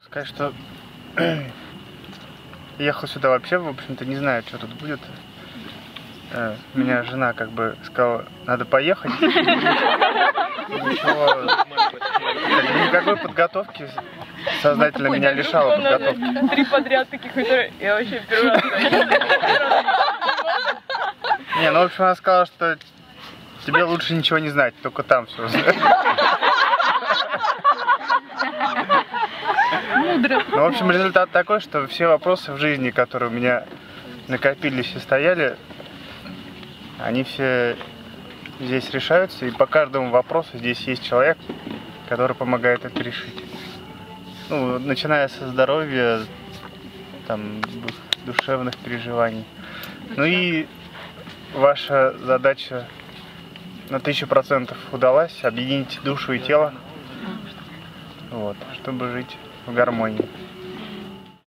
Сказать, что ехал сюда вообще, в общем-то, не знаю, что тут будет. Меня жена как бы сказала, надо поехать. Никакой подготовки сознательно меня лишала подготовки. 3 подряд таких, которые я вообще первый раз. Не, ну в общем она сказала, что тебе лучше ничего не знать, только там все узнаешь. Мудро. Ну, в общем, результат такой, что все вопросы в жизни, которые у меня накопились и стояли, они все здесь решаются, и по каждому вопросу здесь есть человек, который помогает это решить. Ну, начиная со здоровья, там, душевных переживаний. Ну и ваша задача на 1000% удалась, объединить душу и тело, вот, чтобы жить в гармонии.